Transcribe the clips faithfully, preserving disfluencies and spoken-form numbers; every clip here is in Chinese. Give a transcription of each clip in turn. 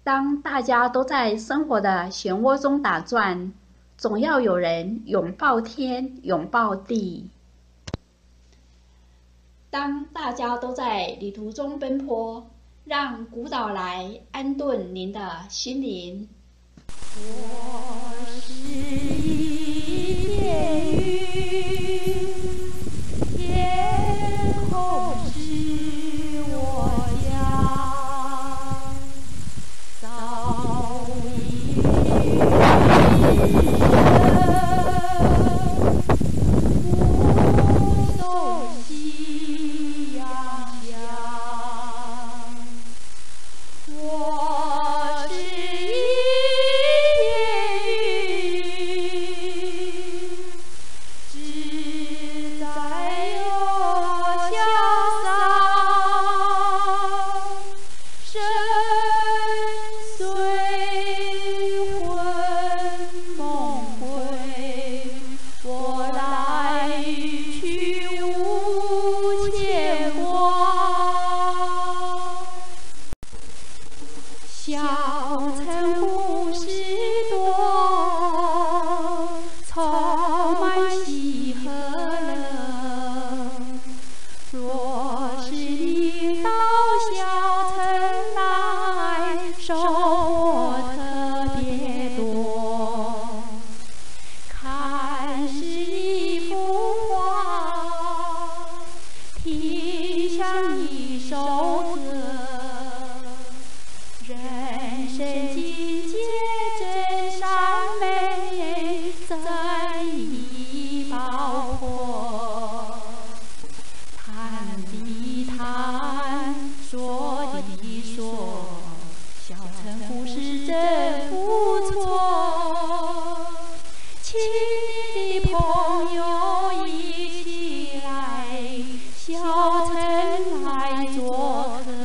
当大家都在生活的漩涡中打转，总要有人拥抱天，拥抱地。当大家都在旅途中奔波，让孤岛来安顿您的心灵。 我是一片云，天空是我家，早已目送夕阳下。我是一只在右桥上，深邃魂梦回，我来去无牵挂。小城故事多，充满喜和乐。若是你到小城来，收获特别多。看是一幅画，听像一首歌。人生境界真善美，真意包括。谈的谈，说的说，小城故事真不错。亲爱的朋友一起来，小城来做客。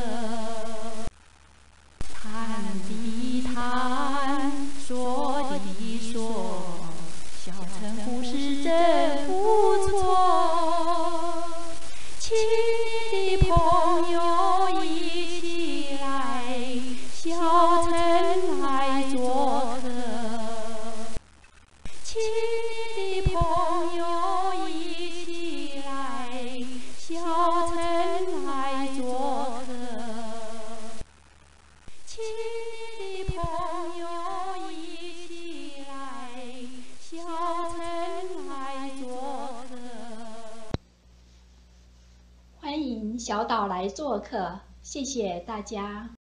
谈的谈，说的说，小城故事真不错。亲爱的朋友一起来，小城来做客。亲爱的朋友一起来，小城来做客。亲爱的朋友一起来，小城来做客。 欢迎小岛来做客，谢谢大家。